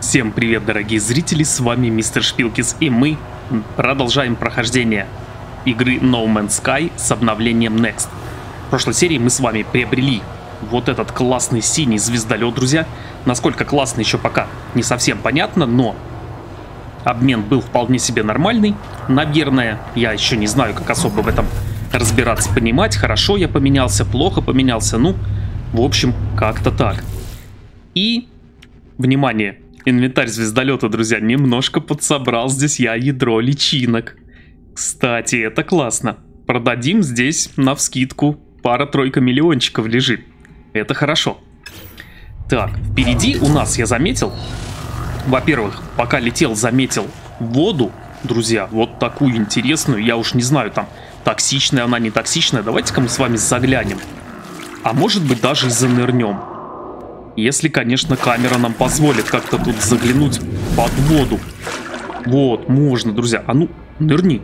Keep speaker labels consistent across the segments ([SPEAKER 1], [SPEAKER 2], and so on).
[SPEAKER 1] Всем привет, дорогие зрители, с вами Мистер Шпилкис, и мы продолжаем прохождение игры No Man's Sky с обновлением Next. В прошлой серии мы с вами приобрели вот этот классный синий звездолет, друзья. Насколько классный, еще пока не совсем понятно, но обмен был вполне себе нормальный, наверное. Я еще не знаю, как особо в этом разбираться, понимать, хорошо я поменялся, плохо поменялся, ну, в общем, как-то так. И, внимание, инвентарь звездолета, друзья, немножко подсобрал здесь я ядро личинок. Кстати, это классно. Продадим здесь навскидку. Пара-тройка миллиончиков лежит. Это хорошо. Так, впереди у нас, я заметил, во-первых, пока летел, заметил воду, друзья, вот такую интересную. Я уж не знаю, там, токсичная она, не токсичная. Давайте-ка мы с вами заглянем. А может быть, даже и занырнем. Если, конечно, камера нам позволит как-то тут заглянуть под воду. Вот, можно, друзья. А ну, нырни.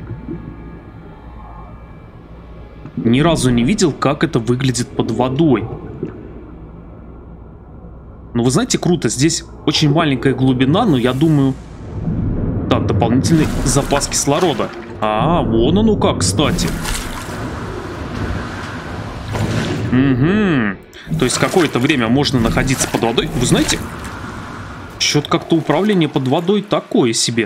[SPEAKER 1] Ни разу не видел, как это выглядит под водой. Ну, вы знаете, круто. Здесь очень маленькая глубина, но я думаю... Так, дополнительный запас кислорода. А, вон оно как, кстати. Угу. То есть какое-то время можно находиться под водой. Вы знаете, что-то как-то управление под водой такое себе.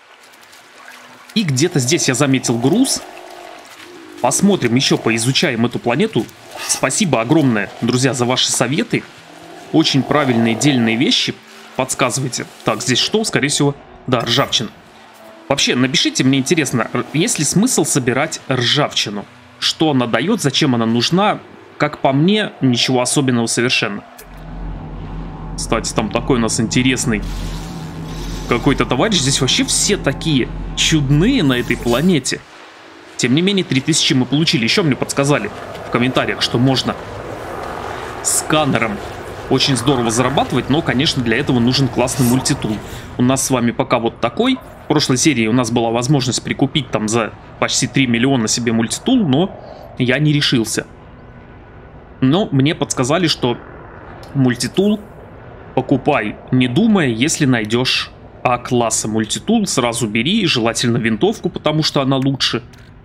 [SPEAKER 1] И где-то здесь я заметил груз. Посмотрим еще, поизучаем эту планету. Спасибо огромное, друзья, за ваши советы. Очень правильные, дельные вещи. Подсказывайте. Так, здесь что? Скорее всего, да, ржавчина. Вообще, напишите, мне интересно, есть ли смысл собирать ржавчину? Что она дает, зачем она нужна? Как по мне, ничего особенного совершенно. Кстати, там такой у нас интересный какой-то товарищ. Здесь вообще все такие чудные на этой планете. Тем не менее, 3000 мы получили. Еще мне подсказали в комментариях, что можно сканером очень здорово зарабатывать. Но, конечно, для этого нужен классный мультитул. У нас с вами пока вот такой. В прошлой серии у нас была возможность прикупить там за почти 3 миллиона себе мультитул, но я не решился. Но мне подсказали, что мультитул покупай, не думая, если найдешь А-класса мультитул, сразу бери, желательно винтовку, потому что она лучше.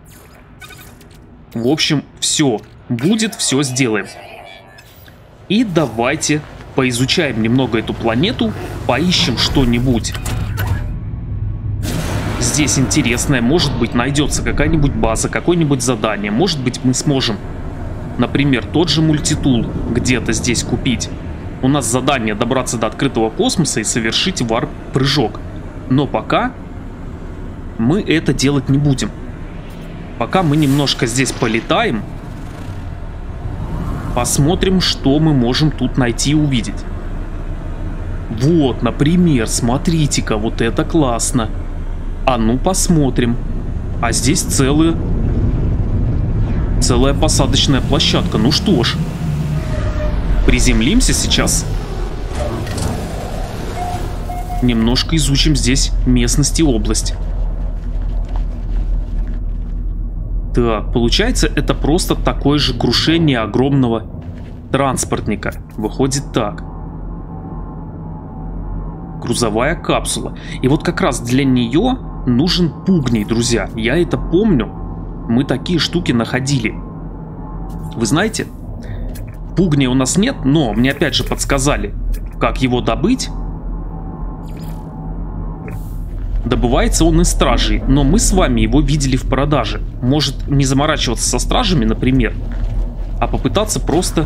[SPEAKER 1] В общем, все будет, все сделаем. И давайте поизучаем немного эту планету, поищем что-нибудь здесь интересное. Может быть, найдется какая-нибудь база, какое-нибудь задание. Может быть, мы сможем, например, тот же мультитул где-то здесь купить. У нас задание добраться до открытого космоса и совершить варп-прыжок. Но пока мы это делать не будем. Пока мы немножко здесь полетаем. Посмотрим, что мы можем тут найти и увидеть. Вот, например, смотрите-ка, вот это классно. А ну посмотрим. А здесь целая посадочная площадка. Ну что ж, приземлимся сейчас. Немножко изучим здесь местность и область. Так, получается, это просто такое же крушение огромного транспортника. Выходит так. Грузовая капсула. И вот как раз для нее нужен пугний, друзья. Я это помню. Мы такие штуки находили. Вы знаете, пугния у нас нет, но мне опять же подсказали, как его добыть. Добывается он из стражей, но мы с вами его видели в продаже. Может, не заморачиваться со стражами, например, а попытаться просто...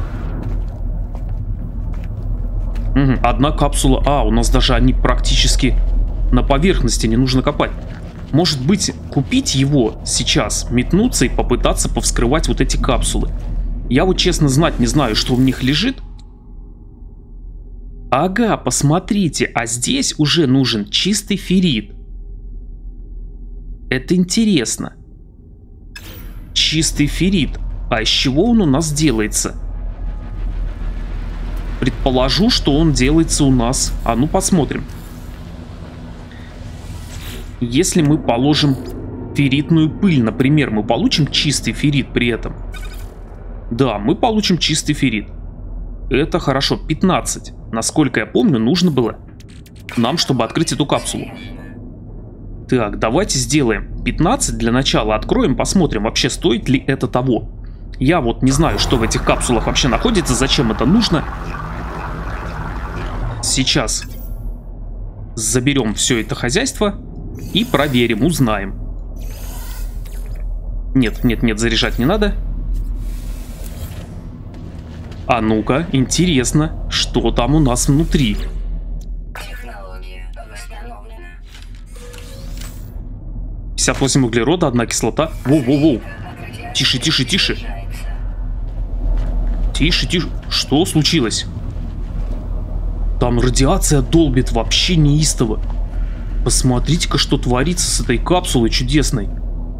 [SPEAKER 1] Одна капсула. А, у нас даже они практически на поверхности, не нужно копать. Может быть, купить его сейчас, метнуться и попытаться повскрывать вот эти капсулы. Я вот честно знать не знаю, что в них лежит. Ага, посмотрите, а здесь уже нужен чистый феррит. Это интересно. Чистый феррит. А из чего он у нас делается? Предположу, что он делается у нас. А ну посмотрим. Если мы положим ферритную пыль, например, мы получим чистый феррит при этом. Да, мы получим чистый феррит. Это хорошо. 15. Насколько я помню, нужно было нам, чтобы открыть эту капсулу. Так, давайте сделаем 15 для начала. Откроем, посмотрим, вообще стоит ли это того. Я вот не знаю, что в этих капсулах вообще находится, зачем это нужно. Сейчас заберем все это хозяйство и проверим, узнаем. Нет, нет, нет, заряжать не надо. А ну-ка, интересно, что там у нас внутри.
[SPEAKER 2] Восстановлено.
[SPEAKER 1] 58 углерода, 1 кислота. Воу-воу-воу. Тише, тише, тише. Тише, тише. Что случилось? Там радиация долбит вообще неистово. Посмотрите-ка, что творится с этой капсулой чудесной.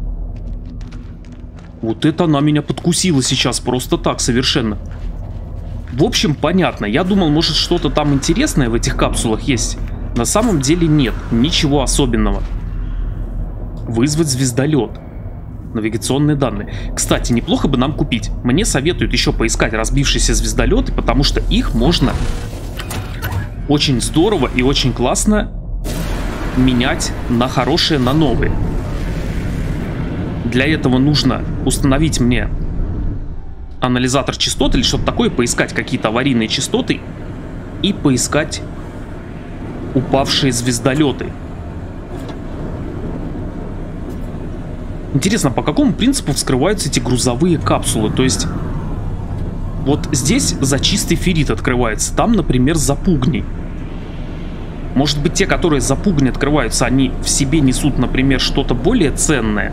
[SPEAKER 1] Вот это она меня подкусила сейчас, просто так, совершенно. В общем, понятно. Я думал, может, что-то там интересное в этих капсулах есть. На самом деле нет, ничего особенного. Вызвать звездолет. Навигационные данные. Кстати, неплохо бы нам купить. Мне советуют еще поискать разбившиеся звездолеты, потому что их можно очень здорово и очень классно менять на хорошие, на новые. Для этого нужно установить мне анализатор частот или что-то такое, поискать какие-то аварийные частоты и поискать упавшие звездолеты. Интересно, по какому принципу вскрываются эти грузовые капсулы? То есть, вот здесь за чистый феррит открывается, там, например, за пугни. Может быть, те, которые за пугни открываются, они в себе несут, например, что-то более ценное?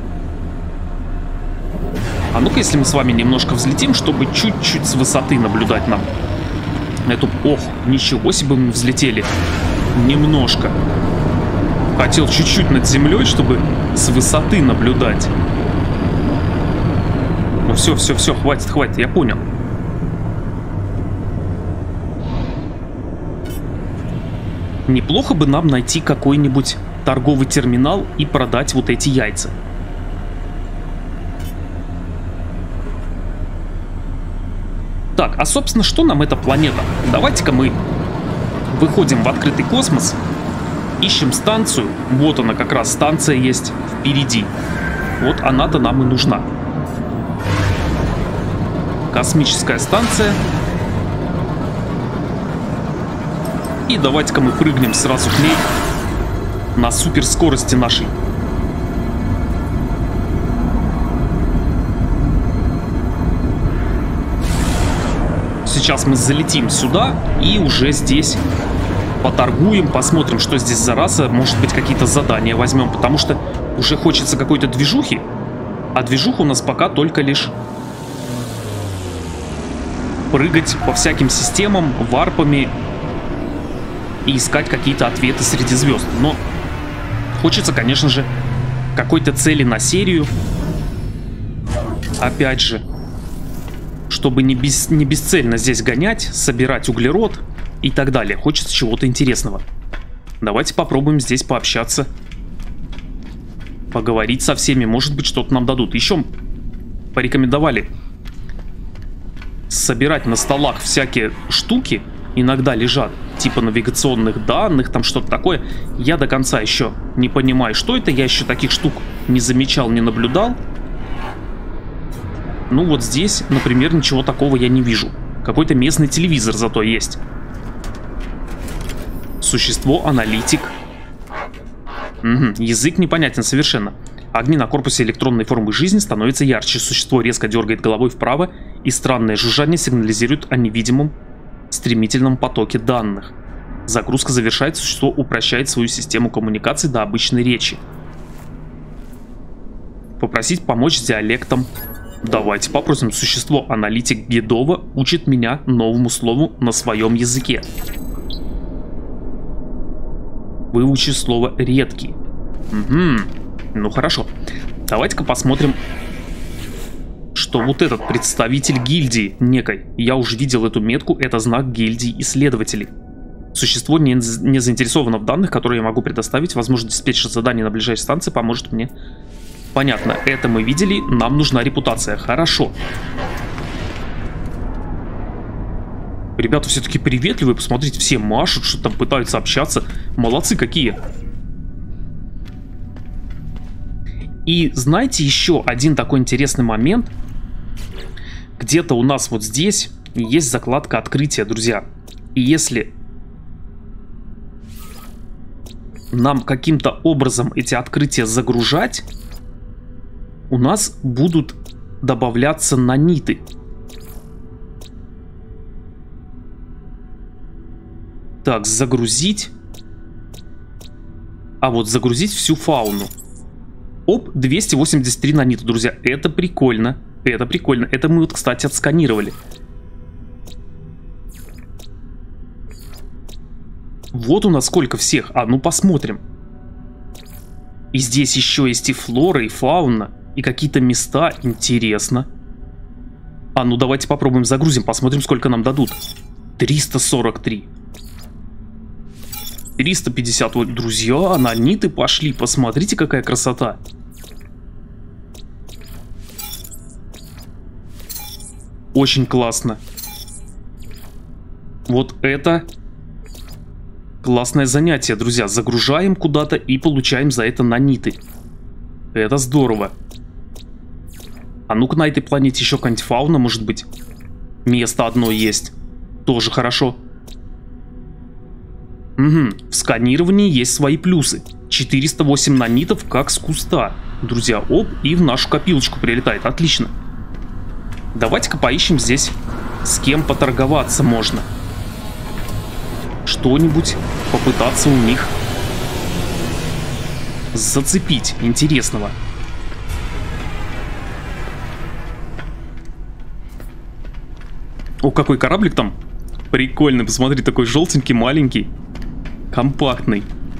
[SPEAKER 1] А ну-ка, если мы с вами немножко взлетим, чтобы чуть-чуть с высоты наблюдать нам эту... Ох, ничего себе мы взлетели. Немножко. Хотел чуть-чуть над землей, чтобы с высоты наблюдать. Ну все, все, все, хватит, хватит, я понял. Неплохо бы нам найти какой-нибудь торговый терминал и продать вот эти яйца. Так, а собственно, что нам эта планета? Давайте-ка мы выходим в открытый космос, ищем станцию. Вот она как раз, станция есть впереди. Вот она-то нам и нужна. Космическая станция. И давайте-ка мы прыгнем сразу к ней на суперскорости нашей. Сейчас мы залетим сюда и уже здесь поторгуем, посмотрим, что здесь за раса. Может быть, какие-то задания возьмем, потому что уже хочется какой-то движухи. А движуха у нас пока только лишь прыгать по всяким системам, варпами и искать какие-то ответы среди звезд. Но хочется, конечно же, какой-то цели на серию. Опять же, чтобы не бесцельно здесь гонять, собирать углерод и так далее. Хочется чего-то интересного. Давайте попробуем здесь пообщаться. Поговорить со всеми. Может быть, что-то нам дадут. Еще порекомендовали собирать на столах всякие штуки. Иногда лежат, типа навигационных данных, там что-то такое. Я до конца еще не понимаю, что это. Я еще таких штук не замечал, не наблюдал. Ну вот здесь, например, ничего такого я не вижу. Какой-то местный телевизор зато есть. Существо-аналитик. Угу, язык непонятен совершенно. Огни на корпусе электронной формы жизни становятся ярче. Существо резко дергает головой вправо, и странное жужжание сигнализирует о невидимом стремительном потоке данных. Загрузка завершается, существо упрощает свою систему коммуникации до обычной речи. Попросить помочь с диалектом. Давайте попросим. Существо-аналитик Гедова учит меня новому слову на своем языке. Выучи слово «редкий». Угу. Ну хорошо. Давайте-ка посмотрим, что вот этот представитель гильдии некой. Я уже видел эту метку, это знак гильдии исследователей. Существо не заинтересовано в данных, которые я могу предоставить. Возможно, диспетчер заданий на ближайшей станции поможет мне. Понятно, это мы видели, нам нужна репутация. Хорошо. Ребята все-таки приветливые, посмотрите, все машут, что там пытаются общаться. Молодцы какие. И знаете, еще один такой интересный момент. Где-то у нас вот здесь есть закладка открытия, друзья. И если нам каким-то образом эти открытия загружать, у нас будут добавляться наниты. Так, загрузить. А вот загрузить всю фауну. Оп, 283 нанита, друзья. Это прикольно. Это прикольно. Это мы вот, кстати, отсканировали. Вот у нас сколько всех. А ну посмотрим. И здесь еще есть и флора, и фауна, и какие-то места. Интересно. А ну давайте попробуем загрузим. Посмотрим, сколько нам дадут. 343. 350. Вот, друзья, наниты пошли. Посмотрите, какая красота. Очень классно. Вот это классное занятие, друзья. Загружаем куда-то и получаем за это наниты. Это здорово. А ну-ка на этой планете еще какая-нибудь фауна, может быть. Место одно есть. Тоже хорошо. Угу. В сканировании есть свои плюсы. 408 нанитов как с куста. Друзья, оп, и в нашу копилочку прилетает. Отлично. Давайте-ка поищем здесь, с кем поторговаться можно. Что-нибудь попытаться у них зацепить интересного. О, какой кораблик там. Прикольный, посмотри, такой желтенький, маленький. Компактный.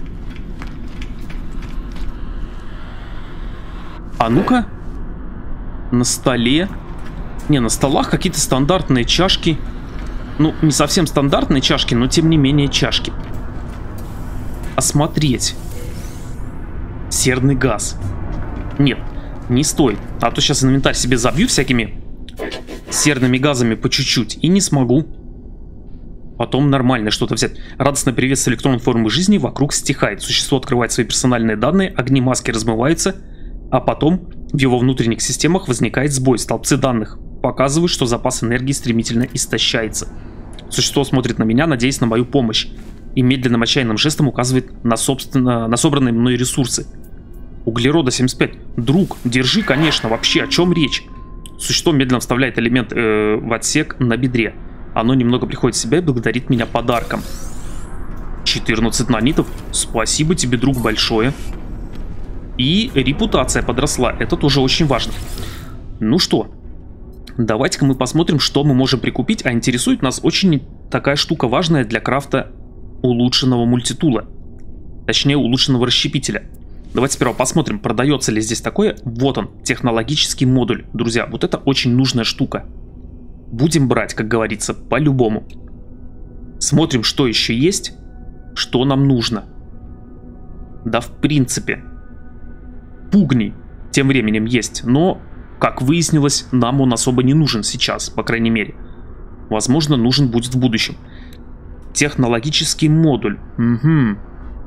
[SPEAKER 1] А ну-ка. На столе. Не, на столах какие-то стандартные чашки. Ну, не совсем стандартные чашки, но тем не менее чашки. Осмотреть. Серный газ. Нет, не стоит. А то сейчас инвентарь себе забью всякими серными газами по чуть-чуть. И не смогу потом нормально что-то взять. Радостное приветствие электронной формы жизни вокруг стихает. Существо открывает свои персональные данные, огни маски размываются, а потом в его внутренних системах возникает сбой. Столбцы данных показывают, что запас энергии стремительно истощается. Существо смотрит на меня, надеясь на мою помощь, и медленным отчаянным жестом указывает на собранные мной ресурсы. Углерода 75. Друг, держи, конечно, вообще, о чем речь? Существо медленно вставляет элемент в отсек на бедре. Оно немного приходит в себя и благодарит меня подарком. 14 нанитов. Спасибо тебе, друг, большое. И репутация подросла. Это тоже очень важно. Ну что, давайте-ка мы посмотрим, что мы можем прикупить. А интересует нас очень такая штука важная для крафта улучшенного мультитула. Точнее, улучшенного расщепителя. Давайте сперва посмотрим, продается ли здесь такое. Вот он, технологический модуль. Друзья, вот это очень нужная штука. Будем брать, как говорится, по-любому. Смотрим, что еще есть, что нам нужно. Да, в принципе. Пугний тем временем есть, но, как выяснилось, нам он особо не нужен сейчас, по крайней мере. Возможно, нужен будет в будущем. Технологический модуль. Угу.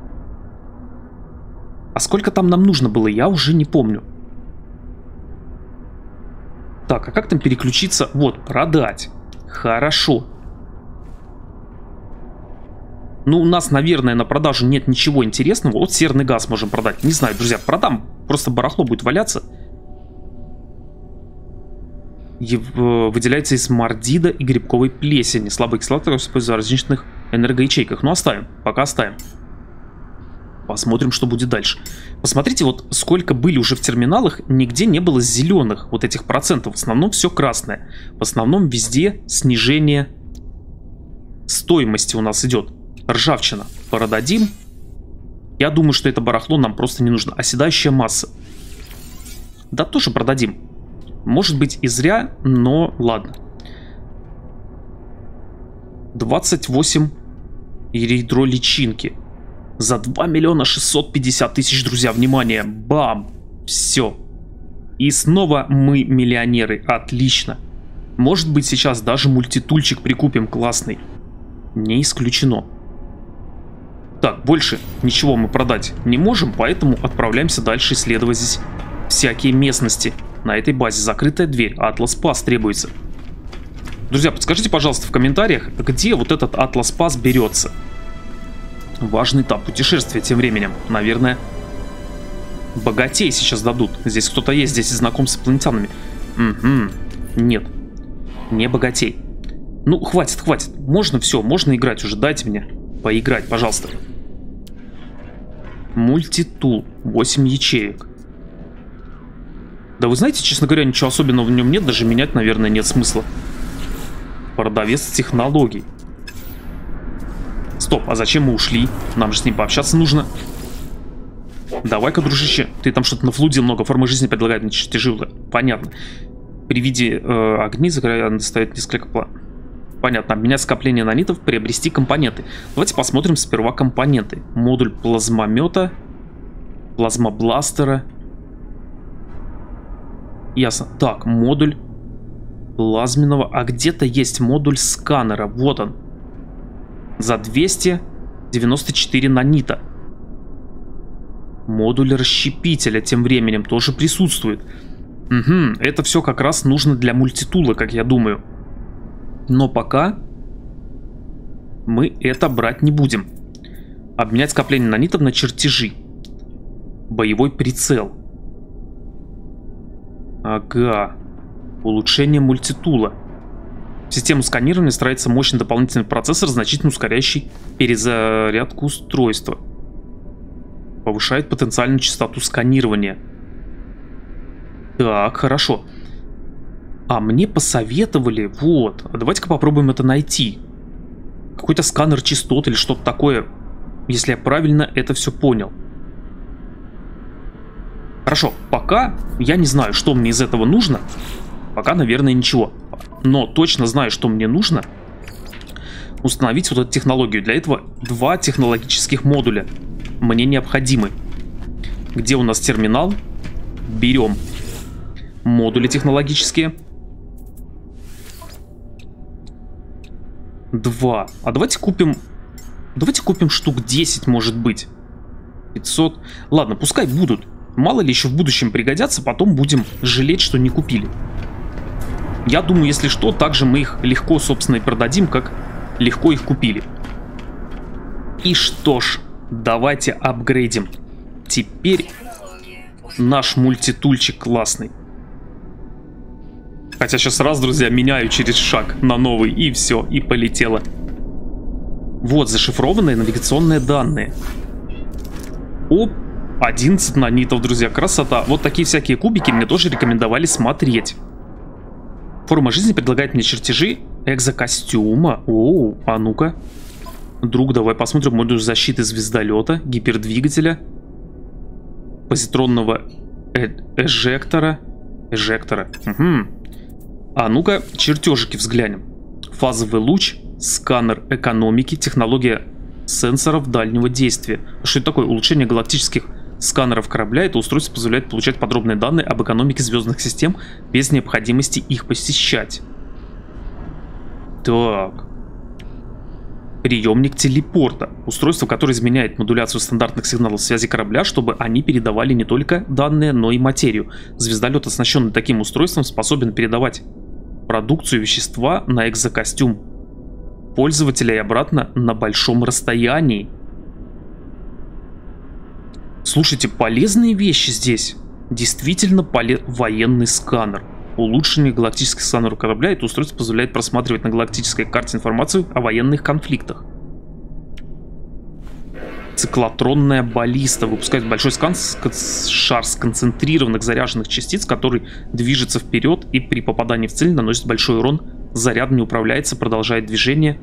[SPEAKER 1] А сколько там нам нужно было, я уже не помню. Так, а как там переключиться? Вот, продать. Хорошо. Ну, у нас, наверное, на продажу нет ничего интересного. Вот серный газ можем продать. Не знаю, друзья, продам. Просто барахло будет валяться. Выделяется из мордида и грибковой плесени. Слабый кислота используется в различных энергоячейках. Ну, оставим. Пока оставим. Посмотрим, что будет дальше. Посмотрите, вот сколько были уже в терминалах, нигде не было зеленых вот этих процентов. В основном все красное. В основном везде снижение стоимости у нас идет. Ржавчина. Продадим. Я думаю, что это барахло нам просто не нужно. Оседающая масса. Да, тоже продадим. Может быть и зря, но ладно. 28 эритроличинки. За 2 миллиона 650 тысяч, друзья, внимание, бам, все. И снова мы миллионеры, отлично. Может быть, сейчас даже мультитульчик прикупим классный. Не исключено. Так, больше ничего мы продать не можем, поэтому отправляемся дальше исследовать здесь всякие местности. На этой базе закрытая дверь, Атлас Пас требуется. Друзья, подскажите, пожалуйста, в комментариях, где вот этот Атлас Пас берется. Важный этап путешествия тем временем. Наверное, богатей сейчас дадут. Здесь кто-то есть, здесь знаком с инопланетянами. Угу. Нет, не богатей. Ну, хватит, хватит. Можно все, можно играть уже. Дайте мне поиграть, пожалуйста. Мультитул. 8 ячеек. Да вы знаете, честно говоря, ничего особенного в нем нет. Даже менять, наверное, нет смысла. Продавец технологий. Стоп, а зачем мы ушли? Нам же с ним пообщаться нужно. Давай-ка, дружище. Ты там что-то нафлудил много. Формы жизни предлагает мне чертежи. Понятно. При виде огней доставит несколько... Понятно. Обменять скопление нанитов, приобрести компоненты. Давайте посмотрим сперва компоненты. Модуль плазмомета, плазмобластера. Ясно. Так, модуль плазменного. А где-то есть модуль сканера. Вот он. За 294 нанита. Модуль расщепителя тем временем тоже присутствует. Угу, это все как раз нужно для мультитула, как я думаю. Но пока мы это брать не будем. Обменять скопление нанитов на чертежи. Боевой прицел. Ага. Улучшение мультитула. В систему сканирования встраивается мощный дополнительный процессор, значительно ускоряющий перезарядку устройства. Повышает потенциальную частоту сканирования. Так, хорошо. А мне посоветовали, вот, давайте-ка попробуем это найти. Какой-то сканер частот или что-то такое, если я правильно это все понял. Хорошо, пока я не знаю, что мне из этого нужно. Пока, наверное, ничего. Но точно знаю, что мне нужно. Установить вот эту технологию. Для этого 2 технологических модуля мне необходимы. Где у нас терминал? Берем модули технологические. 2. А давайте купим... Давайте купим штук 10, может быть. 500. Ладно, пускай будут. Мало ли еще в будущем пригодятся, потом будем жалеть, что не купили. Я думаю, если что, также мы их легко, собственно, и продадим, как легко их купили. И что ж, давайте апгрейдим. Теперь наш мультитульчик классный. Хотя сейчас раз, друзья, меняю через шаг на новый, и все, и полетело. Вот, зашифрованные навигационные данные. Оп, 11 нанитов, друзья, красота. Вот такие всякие кубики мне тоже рекомендовали смотреть. Форма жизни предлагает мне чертежи экзокостюма. Оу, а ну-ка. Друг, давай посмотрим модуль защиты звездолета, гипердвигателя, позитронного эжектора. Угу. А ну-ка, чертежики взглянем. Фазовый луч, сканер экономики, технология сенсоров дальнего действия. Что это такое? Улучшение галактических сканеров корабля. Это устройство позволяет получать подробные данные об экономике звездных систем без необходимости их посещать. Так. Приемник телепорта. Устройство, которое изменяет модуляцию стандартных сигналов связи корабля, чтобы они передавали не только данные, но и материю. Звездолет, оснащенный таким устройством, способен передавать продукцию вещества на экзокостюм пользователя и обратно на большом расстоянии. Слушайте, полезные вещи здесь. Действительно военный сканер. Улучшение галактических сканеров корабля. Это устройство позволяет просматривать на галактической карте информацию о военных конфликтах. Циклотронная баллиста. Выпускает большой шар сконцентрированных заряженных частиц, который движется вперед и при попадании в цель наносит большой урон. Заряд не управляется, продолжает движение.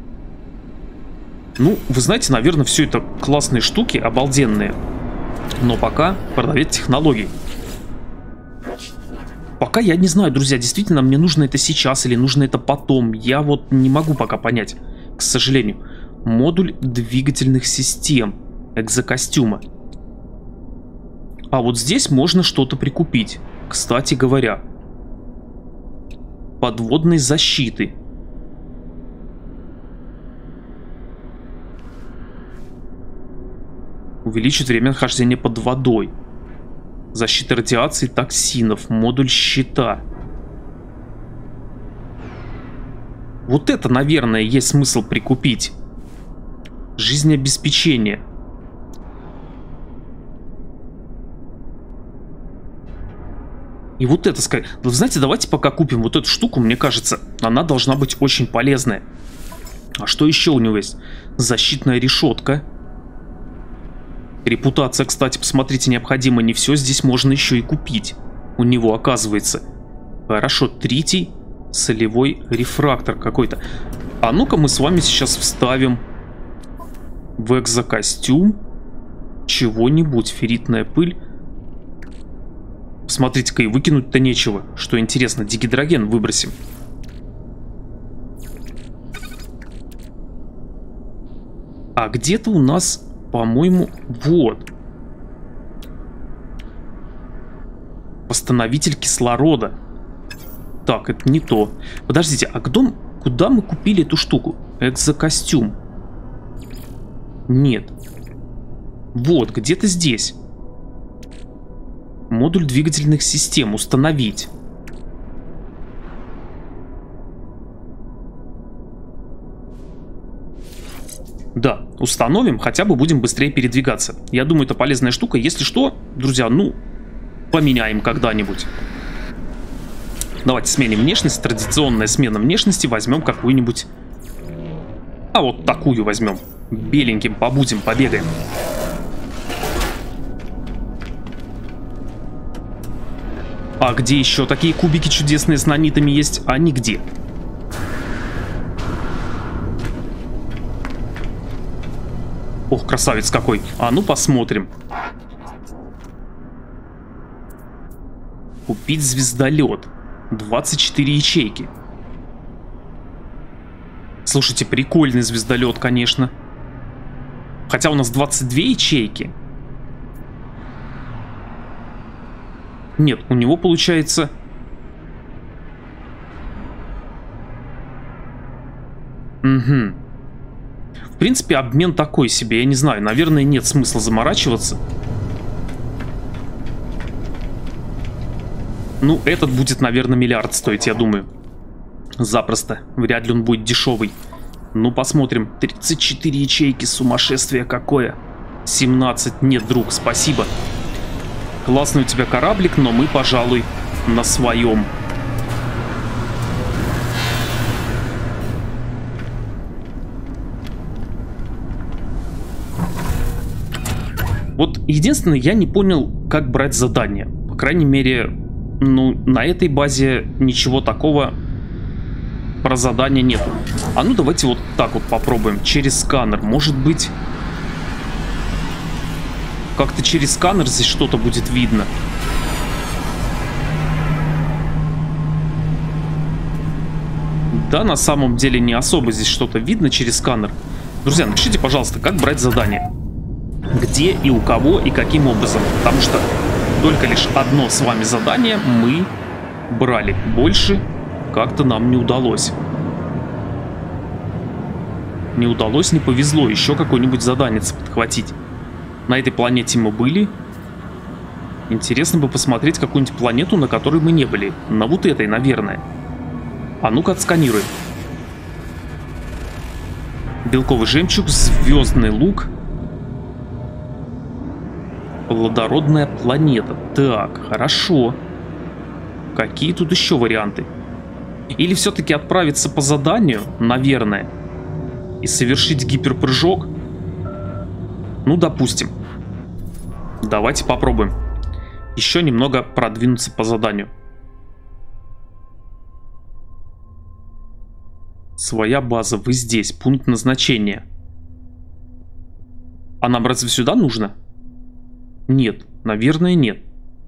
[SPEAKER 1] Ну, вы знаете, наверное, все это классные штуки, обалденные. Но пока продавец технологий. Пока я не знаю, друзья, действительно мне нужно это сейчас или нужно это потом. Я вот не могу пока понять, к сожалению. Модуль двигательных систем экзокостюма. А вот здесь можно что-то прикупить, кстати говоря. подводной защиты. Увеличит время нахождения под водой. Защита радиации, токсинов, модуль щита. Вот это, наверное, есть смысл прикупить. Жизнеобеспечение. И вот это, вы знаете, давайте пока купим вот эту штуку, мне кажется, она должна быть очень полезная. А что еще у него есть? Защитная решетка. Репутация, кстати, посмотрите, необходимо не все, здесь можно еще и купить. У него, оказывается. Хорошо, третий солевой рефрактор какой-то. А ну-ка мы с вами сейчас вставим в экзокостюм чего-нибудь. Ферритная пыль. Посмотрите-ка, и выкинуть-то нечего. Что интересно, дигидроген выбросим. А где-то у нас, по-моему, вот. Восстановитель кислорода. Так, это не то. Подождите, а куда мы купили эту штуку? Экзокостюм. Нет. Вот, где-то здесь. Модуль двигательных систем. Установить. Да, установим, хотя бы будем быстрее передвигаться. Я думаю, это полезная штука. Если что, друзья, ну, поменяем когда-нибудь. Давайте сменим внешность. Традиционная смена внешности. Возьмем какую-нибудь... А вот такую возьмем. Беленьким побудем, побегаем. А где еще такие кубики чудесные с нанитами есть? А нигде. Ох, красавец какой. А ну посмотрим. Купить звездолет. 24 ячейки. Слушайте, прикольный звездолет, конечно. Хотя у нас 22 ячейки. Нет, у него получается... Угу. В принципе, обмен такой себе, я не знаю. Наверное, нет смысла заморачиваться. Ну, этот будет, наверное, миллиард стоить, я думаю. Запросто. Вряд ли он будет дешевый. Ну, посмотрим. 34 ячейки, сумасшествие какое. 17. Нет, друг, спасибо. Классный у тебя кораблик, но мы, пожалуй, на своем. Вот единственное, я не понял, как брать задание. По крайней мере, ну, на этой базе ничего такого про задание нету. А ну, давайте вот так вот попробуем. Через сканер. Может быть, как-то через сканер здесь что-то будет видно. Да, на самом деле не особо здесь что-то видно через сканер. Друзья, напишите, пожалуйста, как брать задание. Где и у кого и каким образом. Потому что только лишь одно с вами задание мы брали. Больше как-то нам не удалось. Не удалось, не повезло. Еще какое-нибудь задание подхватить. На этой планете мы были. Интересно бы посмотреть какую-нибудь планету, на которой мы не были. На вот этой, наверное. А ну-ка отсканируем. Белковый жемчуг, звездный лук. Плодородная планета. Так, хорошо. Какие тут еще варианты? Или все-таки отправиться по заданию, наверное, и совершить гиперпрыжок? Ну, допустим. Давайте попробуем. Еще немного продвинуться по заданию. Своя база, вы здесь, пункт назначения. А нам разве сюда нужно? Нет, наверное, нет.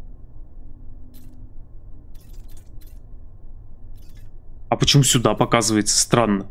[SPEAKER 1] А почему сюда показывается? Странно.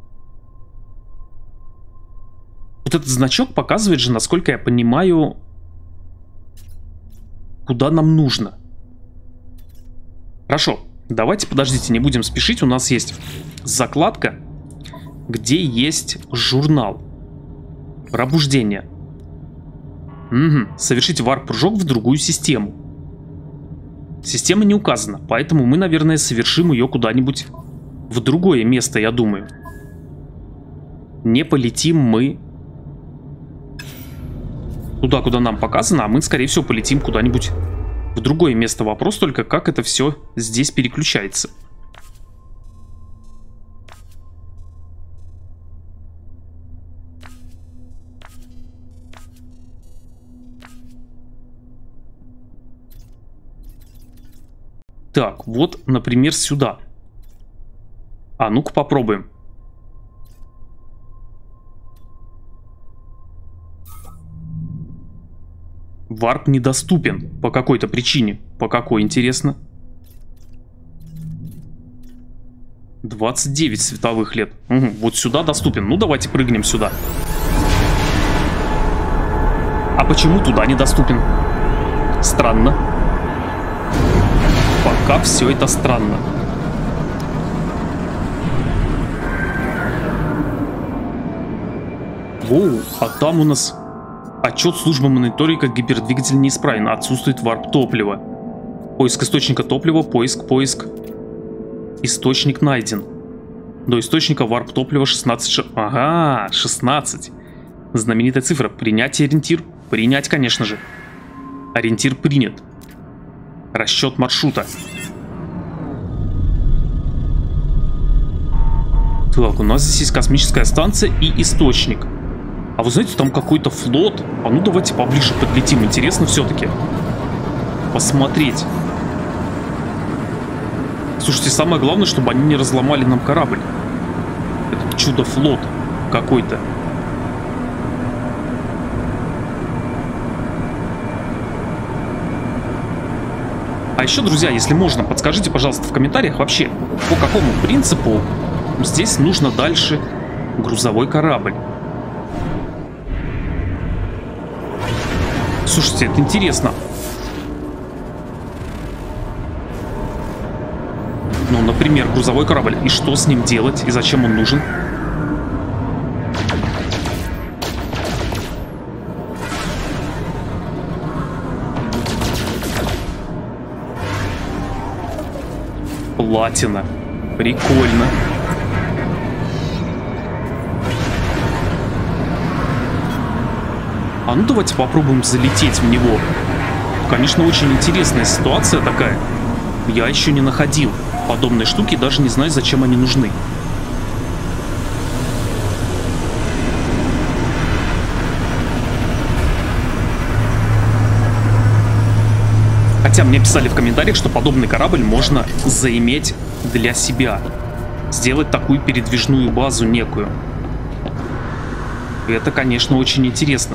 [SPEAKER 1] Вот этот значок показывает же, насколько я понимаю, куда нам нужно. Хорошо, Давайте, подождите, не будем спешить. У нас есть закладка, где есть журнал. Пробуждение. Угу. Совершить варп-прыжок в другую систему. Система не указана, поэтому мы, наверное, совершим ее куда-нибудь в другое место, я думаю. Не полетим мы туда, куда нам показано, а мы, скорее всего, полетим куда-нибудь в другое место. Вопрос только, как это все здесь переключается. Так, вот, например, сюда. А ну-ка попробуем. Варп недоступен по какой-то причине. По какой, интересно? 29 световых лет. Угу, вот сюда доступен. Ну, давайте прыгнем сюда. А почему туда недоступен? Странно. Пока все это странно. Воу, а там у нас отчет службы мониторинга, гипердвигатель неисправен, отсутствует варп топлива. Поиск источника топлива, поиск. Источник найден. До источника варп топлива 16. Ага, 16. Знаменитая цифра. Принять ориентир. Принять, конечно же. Ориентир принят. Расчет маршрута. Так, у нас здесь есть космическая станция и источник. А вы знаете, там какой-то флот. А ну давайте поближе подлетим. Интересно все-таки посмотреть. Слушайте, самое главное, чтобы они не разломали нам корабль. Этот чудо-флот какой-то. А еще, друзья, если можно, подскажите, пожалуйста, в комментариях вообще, по какому принципу здесь нужно дальше грузовой корабль. Слушайте, это интересно. Ну, например, грузовой корабль. И что с ним делать? И зачем он нужен? Платина. Прикольно. А ну давайте попробуем залететь в него. Конечно, очень интересная ситуация такая. Я еще не находил подобные штуки, даже не знаю, зачем они нужны. Хотя мне писали в комментариях, что подобный корабль можно заиметь для себя. Сделать такую передвижную базу некую. Это, конечно, очень интересно.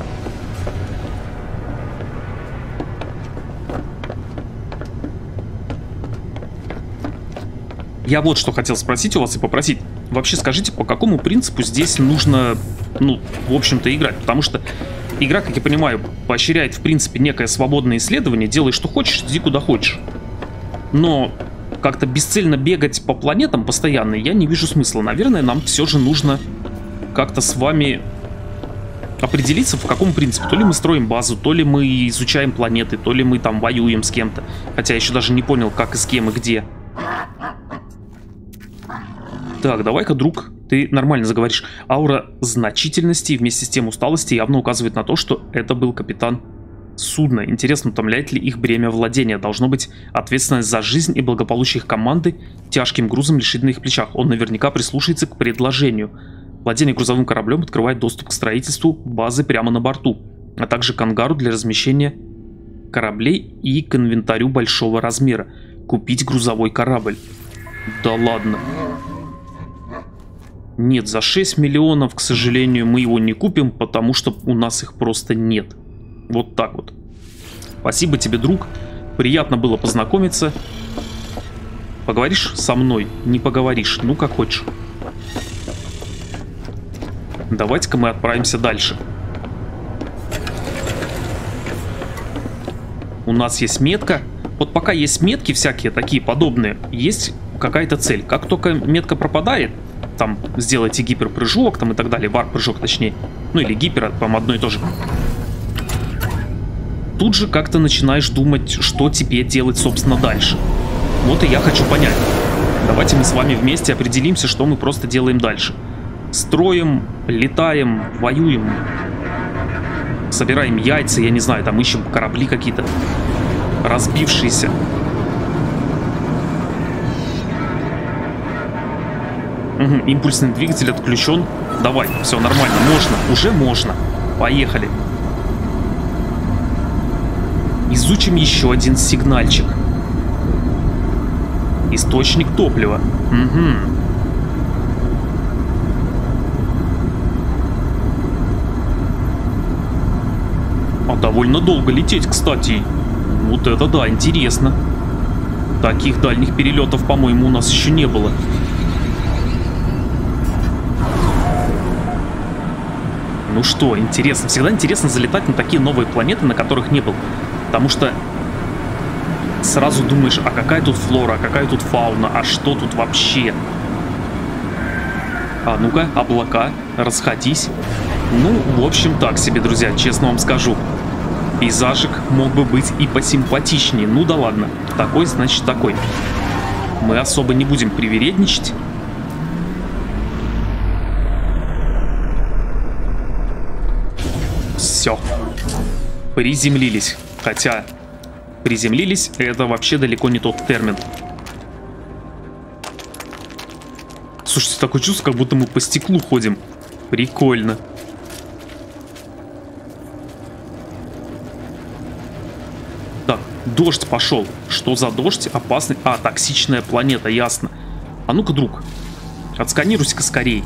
[SPEAKER 1] Я вот что хотел спросить у вас и попросить. Вообще скажите, по какому принципу здесь нужно, ну, в общем-то, играть? Потому что игра, как я понимаю, поощряет, в принципе, некое свободное исследование. Делай, что хочешь, иди куда хочешь. Но как-то бесцельно бегать по планетам постоянно я не вижу смысла. Наверное, нам все же нужно как-то с вами определиться, в каком принципе. То ли мы строим базу, то ли мы изучаем планеты, то ли мы там воюем с кем-то. Хотя я еще даже не понял, как и с кем и где. Так, давай-ка, друг, ты нормально заговоришь. Аура значительности вместе с тем усталости явно указывает на то, что это был капитан судна. Интересно, утомляет ли их бремя владения? Должно быть, ответственность за жизнь и благополучие их команды тяжким грузом лежит на их плечах. Он наверняка прислушается к предложению. Владение грузовым кораблем открывает доступ к строительству базы прямо на борту, а также к ангару для размещения кораблей и к инвентарю большого размера. Купить грузовой корабль. Да ладно. Нет, за 6 миллионов, к сожалению, мы его не купим, потому что у нас их просто нет. Вот так вот. Спасибо тебе, друг. Приятно было познакомиться. Поговоришь со мной? Не поговоришь. Ну, как хочешь. Давайте-ка мы отправимся дальше. У нас есть метка. Вот пока есть метки всякие такие подобные, есть какая-то цель. Как только метка пропадает, там сделайте гиперпрыжок там и так далее, варп-прыжок точнее, ну или гипер, там одно и то же. Тут же как-то начинаешь думать, что тебе делать, собственно, дальше. Вот и я хочу понять. Давайте мы с вами вместе определимся, что мы просто делаем дальше. Строим, летаем, воюем, собираем яйца, я не знаю, там ищем корабли какие-то разбившиеся. Угу, импульсный двигатель отключен. Давай, все нормально, можно, уже можно. Поехали. Изучим еще один сигнальчик. Источник топлива. Угу. А довольно долго лететь, кстати. Вот это да, интересно. Таких дальних перелетов, по-моему, у нас еще не было. Ну что, интересно. Всегда интересно залетать на такие новые планеты, на которых не был. Потому что сразу думаешь, а какая тут флора, а какая тут фауна, а что тут вообще? А ну-ка, облака, расходись. Ну, в общем, так себе, друзья, честно вам скажу. Пейзажик мог бы быть и посимпатичнее. Ну да ладно, такой значит такой. Мы особо не будем привередничать. Все. Приземлились. Хотя, приземлились, это вообще далеко не тот термин. Слушайте, такое чувство, как будто мы по стеклу ходим. Прикольно. Так, дождь пошел. Что за дождь? Опасный. А, токсичная планета, ясно. А ну-ка, друг, отсканируйся-ка скорей.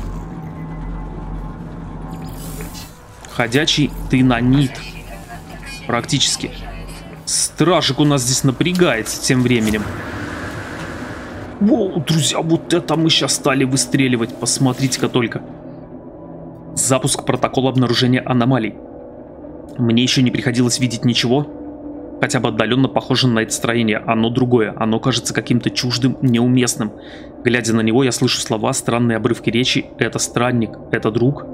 [SPEAKER 1] Ходячий тынанит. Практически. Стражик у нас здесь напрягается тем временем. Воу, друзья, вот это мы сейчас стали выстреливать. Посмотрите-ка только. Запуск протокола обнаружения аномалий. Мне еще не приходилось видеть ничего, хотя бы отдаленно похоже на это строение. Оно другое. Оно кажется каким-то чуждым, неуместным. Глядя на него, я слышу слова, странные обрывки речи. Это странник, это друг.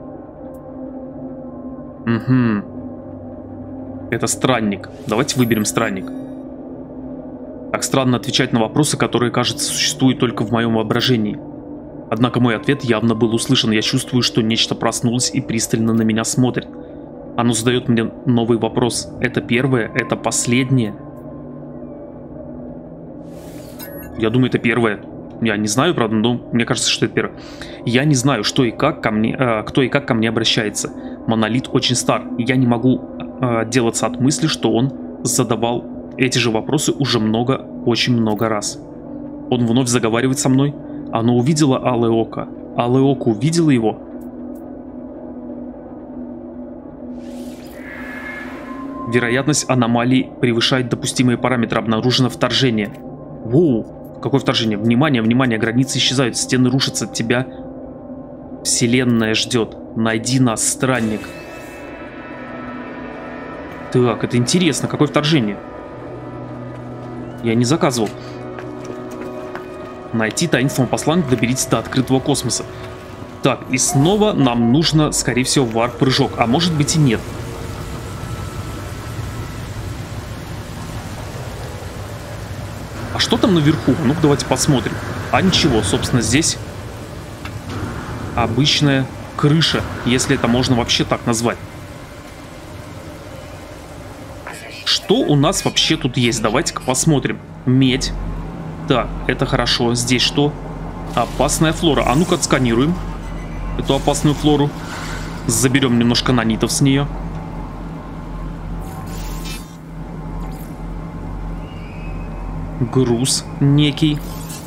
[SPEAKER 1] Угу. Это странник. Давайте выберем странник. Так странно отвечать на вопросы, которые, кажется, существуют только в моем воображении. Однако мой ответ явно был услышан. Я чувствую, что нечто проснулось и пристально на меня смотрит. Оно задает мне новый вопрос. Это первое? Это последнее? Я думаю, это первое. Я не знаю, правда, но мне кажется, что это первое. Я не знаю, что и как ко мне, кто и как ко мне обращается. Монолит очень стар. Я не могу отделаться от мысли, что он задавал эти же вопросы уже очень много раз. Он вновь заговаривает со мной. Оно увидело Алое Око. Алое Око увидело его. Вероятность аномалий превышает допустимые параметры. Обнаружено вторжение. Воу, какое вторжение? Внимание, внимание, границы исчезают, стены рушатся, тебя вселенная ждет. Найди нас, странник. Так, это интересно, какое вторжение? Я не заказывал. Найти таинственного посланника, доберитесь до открытого космоса. Так, и снова нам нужно, скорее всего, варп-прыжок. А может быть и нет. А что там наверху? Ну-ка, давайте посмотрим. А ничего, собственно, здесь обычная крыша, если это можно вообще так назвать. Что у нас вообще тут есть? Давайте-ка посмотрим. Медь. Так, это хорошо. Здесь что? Опасная флора. А ну-ка отсканируем эту опасную флору. Заберем немножко нанитов с нее. Груз некий.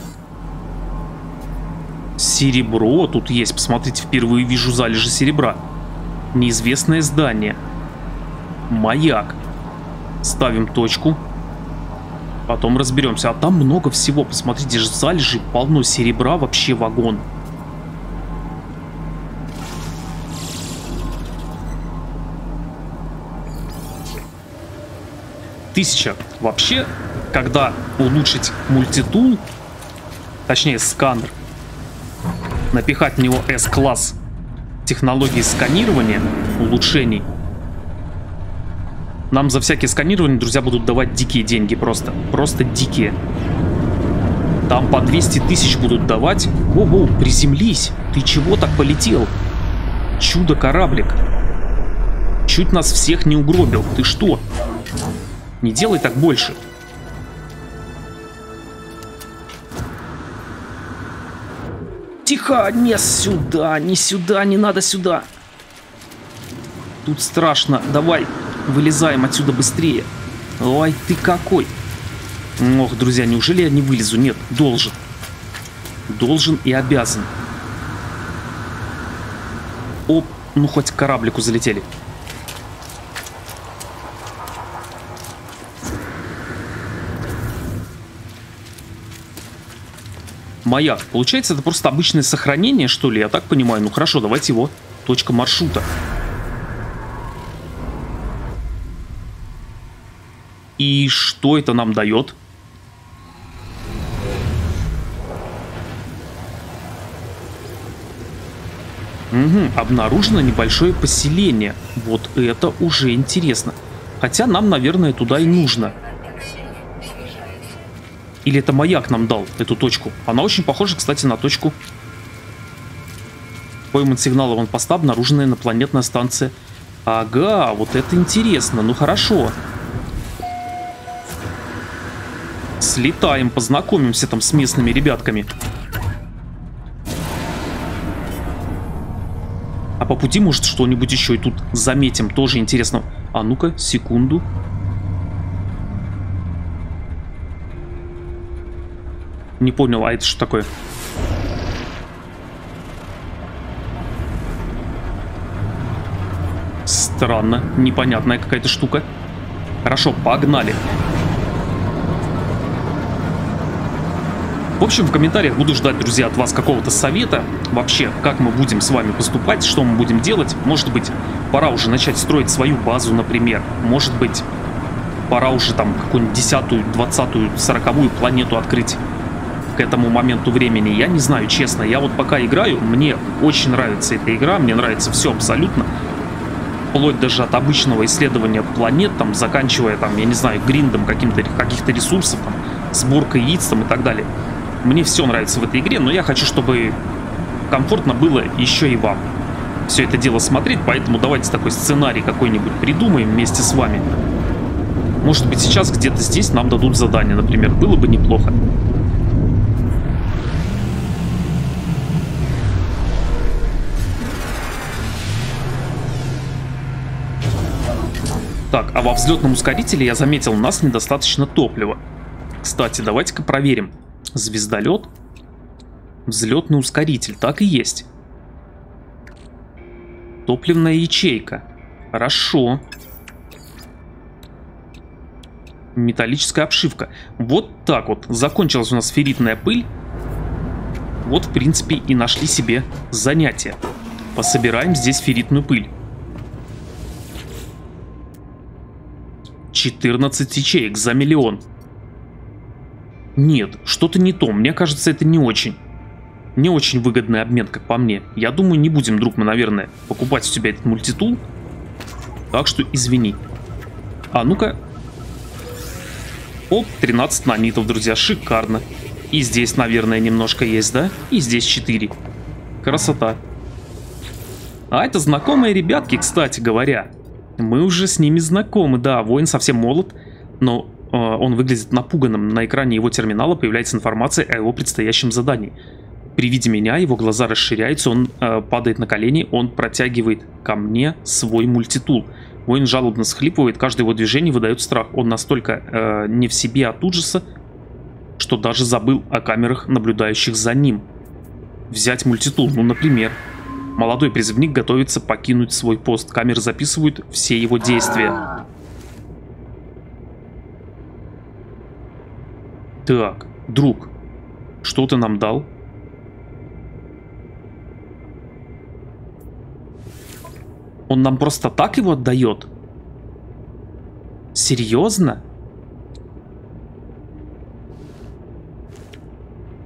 [SPEAKER 1] Серебро тут есть. Посмотрите, впервые вижу залежи серебра. Неизвестное здание. Маяк. Ставим точку. Потом разберемся. А там много всего. Посмотрите, же залежи полно серебра. Вообще вагон. Тысяча. Вообще, когда улучшить мультитул, точнее сканер, напихать в него S-класс технологии сканирования, улучшений, нам за всякие сканирования, друзья, будут давать дикие деньги просто. Просто дикие. Там по 200 тысяч будут давать. Ого, приземлись. Ты чего так полетел? Чудо-кораблик. Чуть нас всех не угробил. Ты что? Не делай так больше. Тихо, не сюда, не сюда, не надо сюда. Тут страшно. Давай. Вылезаем отсюда быстрее. Ой, ты какой. Ох, друзья, неужели я не вылезу? Нет, должен. Должен и обязан. Оп, ну хоть к кораблику залетели. Маяк. Получается, это просто обычное сохранение, что ли? Я так понимаю. Ну хорошо, давайте его. Точка маршрута. И что это нам дает? Угу, обнаружено небольшое поселение. Вот это уже интересно. Хотя нам, наверное, туда и нужно. Или это маяк нам дал эту точку? Она очень похожа, кстати, на точку. Пойман сигнал аванпоста, обнаруженная инопланетная станция. Ага, вот это интересно. Ну хорошо. Слетаем, познакомимся там с местными ребятками. А по пути, может, что-нибудь еще и тут заметим. Тоже интересно. А ну-ка, секунду. Не понял, а это что такое? Странно, непонятная какая-то штука. Хорошо, погнали. В общем, в комментариях буду ждать, друзья, от вас какого-то совета. Вообще, как мы будем с вами поступать, что мы будем делать. Может быть, пора уже начать строить свою базу, например. Может быть, пора уже там какую-нибудь 10-ю, 20-ю, 40-ю планету открыть к этому моменту времени. Я не знаю, честно. Я вот пока играю, мне очень нравится эта игра, мне нравится все абсолютно. Вплоть даже от обычного исследования планет, там, заканчивая, там, я не знаю, гриндом каких-то ресурсов, там, сборкой яиц там, и так далее. Мне все нравится в этой игре, но я хочу, чтобы комфортно было еще и вам все это дело смотреть, поэтому давайте такой сценарий какой-нибудь придумаем вместе с вами. Может быть, сейчас где-то здесь нам дадут задание, например, было бы неплохо. Так, а во взлетном ускорителе я заметил, у нас недостаточно топлива. Кстати, давайте-ка проверим. Звездолет, взлетный ускоритель, так и есть. Топливная ячейка. Хорошо. Металлическая обшивка. Вот так вот. Закончилась у нас ферритная пыль. Вот, в принципе, и нашли себе занятие. Пособираем здесь ферритную пыль. 14 ячеек за 1 000 000. Нет, что-то не то. Мне кажется, это не очень выгодный обмен, как по мне. Я думаю, не будем, друг, мы, наверное, покупать у тебя этот мультитул. Так что извини. А ну-ка. Оп, 13 нанитов, друзья, шикарно. И здесь, наверное, немножко есть, да? И здесь 4. Красота. А это знакомые ребятки, кстати говоря. Мы уже с ними знакомы, да. Воин совсем молод, но он выглядит напуганным. На экране его терминала появляется информация о его предстоящем задании. При виде меня его глаза расширяются, он падает на колени, он протягивает ко мне свой мультитул. Воин жалобно схлипывает, каждое его движение выдает страх. Он настолько не в себе от ужаса, что даже забыл о камерах, наблюдающих за ним. Взять мультитул, ну, например. Молодой призывник готовится покинуть свой пост. Камеры записывают все его действия. Так, друг, что ты нам дал? Он нам просто так его отдает? Серьезно?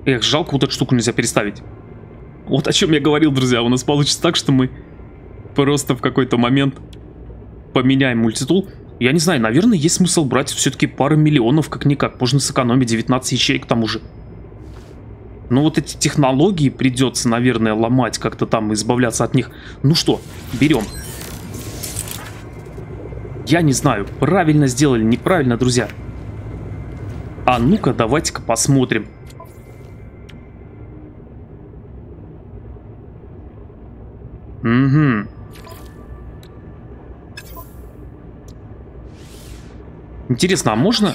[SPEAKER 1] Эх, жалко, вот эту штуку нельзя переставить. Вот о чем я говорил, друзья. У нас получится так, что мы просто в какой-то момент поменяем мультитул. Я не знаю, наверное, есть смысл брать все-таки пару миллионов, как-никак. Можно сэкономить 19 ячеек к тому же. Но вот эти технологии придется, наверное, ломать, как-то там избавляться от них. Ну что, берем. Я не знаю, правильно сделали, неправильно, друзья. А ну-ка, давайте-ка посмотрим. Угу. Интересно, а можно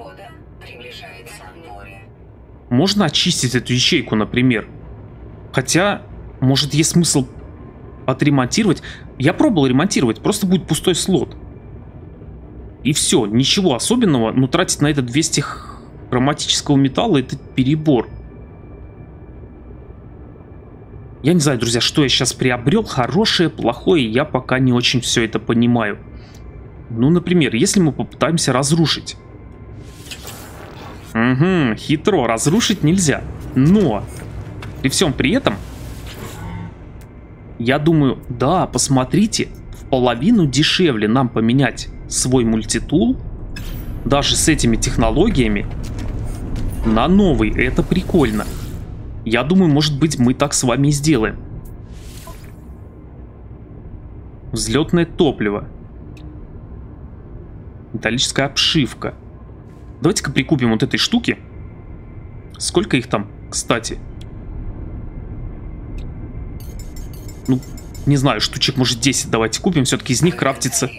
[SPEAKER 1] очистить эту ячейку, например? Хотя, может, есть смысл отремонтировать. Я пробовал ремонтировать, просто будет пустой слот. И все, ничего особенного. Но тратить на это 200 хроматического металла — это перебор. Я не знаю, друзья, что я сейчас приобрел. Хорошее, плохое, я пока не очень все это понимаю. Ну, например, если мы попытаемся разрушить. Угу, хитро, разрушить нельзя. Но при всем при этом, я думаю, да, посмотрите, в половину дешевле нам поменять свой мультитул, даже с этими технологиями, на новый. Это прикольно. Я думаю, может быть, мы так с вами и сделаем. Взлетное топливо. Металлическая обшивка. Давайте-ка прикупим вот этой штуки. Сколько их там, кстати? Ну, не знаю, штучек, может, 10 давайте купим. Все-таки из них крафтится.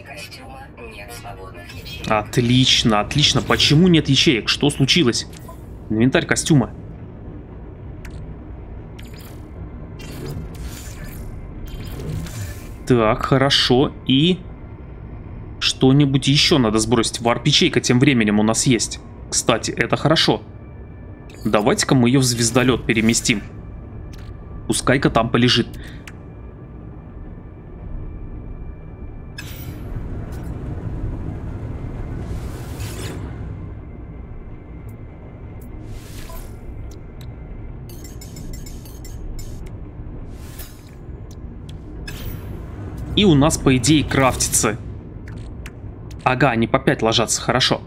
[SPEAKER 1] Отлично, отлично. Почему нет ячеек? Что случилось? Инвентарь костюма. Так, хорошо. И что-нибудь еще надо сбросить. Варп-ячейка тем временем у нас есть. Кстати, это хорошо. Давайте-ка мы ее в звездолет переместим. Пускай-ка там полежит. И у нас, по идее, крафтится. Ага, они по 5 ложатся, хорошо.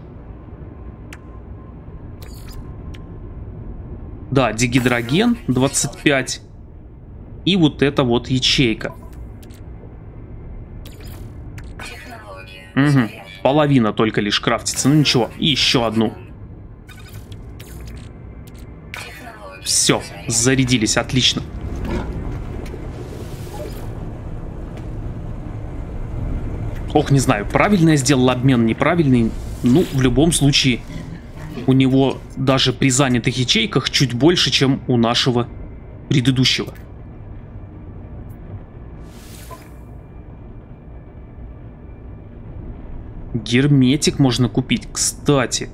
[SPEAKER 1] Да, дигидроген 25. И вот эта вот ячейка. Угу. Половина только лишь крафтится, ну ничего. И еще одну. Все, зарядились, отлично. Ох, не знаю, правильно я сделал обмен, неправильный. Ну, в любом случае, у него даже при занятых ячейках чуть больше, чем у нашего предыдущего. Герметик можно купить, кстати.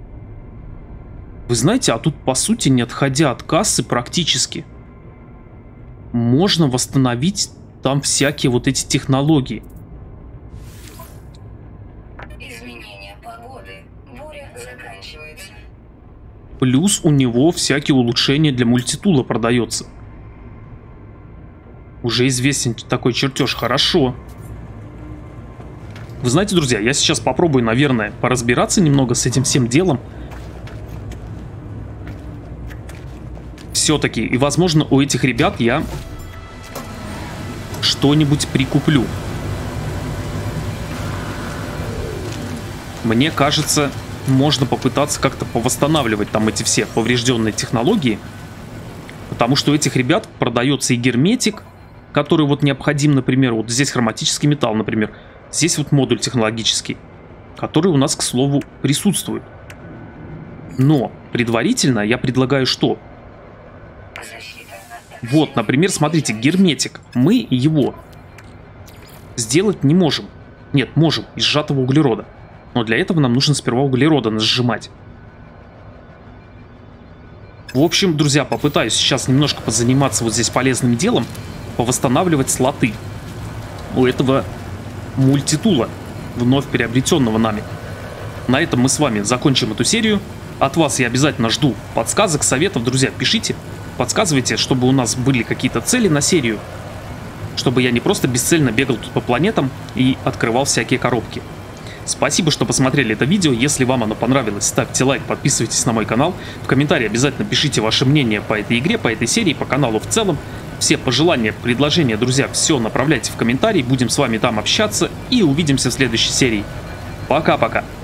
[SPEAKER 1] Вы знаете, а тут, по сути, не отходя от кассы практически, можно восстановить там всякие вот эти технологии. Плюс у него всякие улучшения для мультитула продается. Уже известен такой чертеж. Хорошо. Вы знаете, друзья, я сейчас попробую, наверное, поразбираться немного с этим всем делом. Все-таки. И, возможно, у этих ребят я что-нибудь прикуплю. Мне кажется, можно попытаться как-то повосстанавливать там эти все поврежденные технологии. Потому что у этих ребят продается и герметик, который вот необходим, например, вот здесь хроматический металл, например. Здесь вот модуль технологический, который у нас, к слову, присутствует. Но предварительно я предлагаю что? Вот, например, смотрите, герметик. Мы его сделать не можем. Нет, можем, из сжатого углерода. Но для этого нам нужно сперва углерода сжимать. В общем, друзья, попытаюсь сейчас немножко позаниматься вот здесь полезным делом. Повосстанавливать слоты у этого мультитула, вновь приобретенного нами. На этом мы с вами закончим эту серию. От вас я обязательно жду подсказок, советов, друзья, пишите, подсказывайте, чтобы у нас были какие-то цели на серию, чтобы я не просто бесцельно бегал тут по планетам и открывал всякие коробки. Спасибо, что посмотрели это видео. Если вам оно понравилось, ставьте лайк, подписывайтесь на мой канал. В комментарии обязательно пишите ваше мнение по этой игре, по этой серии, по каналу в целом. Все пожелания, предложения, друзья, все направляйте в комментарии. Будем с вами там общаться и увидимся в следующей серии. Пока-пока.